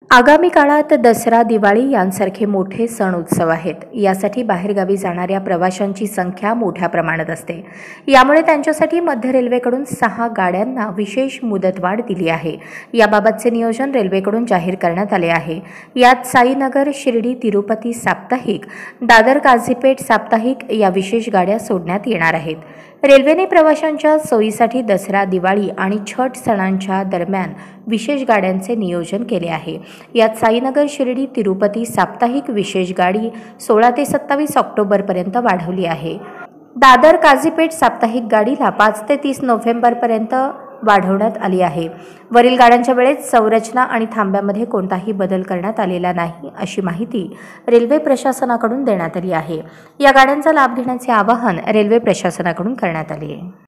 आगामी काळात दसरा, दिवाळी यांसारखे मोठे सण उत्सव आहेत. यासाठी बाहेरगावी जाणाऱ्या प्रवाशांची संख्या मोठ्या प्रमाणात असते. यामुळे त्यांच्यासाठी मध्य रेल्वेकडून 6 गाड्यांना विशेष मुदतवाढ दिली आहे. याबाबतचे नियोजन रेल्वेकडून जाहीर करण्यात आले आहे. यात साईनगर, शिर्डी, तिरुपती साप्ताहिक, दादर, काझीपेठ साप्ताहिक या विशेष गाड्या सोडण्यात येणार आहेत. रेल्वेने प्रवाशांच्या सोयीसाठी दसरा, दिवाळी आणि छठ सणांच्या दरम्यान विशेष गाड्यांचे नियोजन केले आहे. यात साईनगर, शिर्डी, तिरुपती साप्ताहिक विशेष गाडी 16 ते 27 ऑक्टोबरपर्यंत वाढवली आहे. दादर, काझीपेठ साप्ताहिक गाडीला 5 ते 30 नोव्हेंबरपर्यंत वाढवण्यात आली आहे. वरील गाड्यांच्या वेळेत संरचना आणि थांब्यामध्ये कोणताही बदल करण्यात आलेला नाही, अशी माहिती रेल्वे प्रशासनाकडून देण्यात आली आहे. या गाड्यांचा लाभ घेण्याचे आवाहन रेल्वे प्रशासनाकडून करण्यात आले आहे.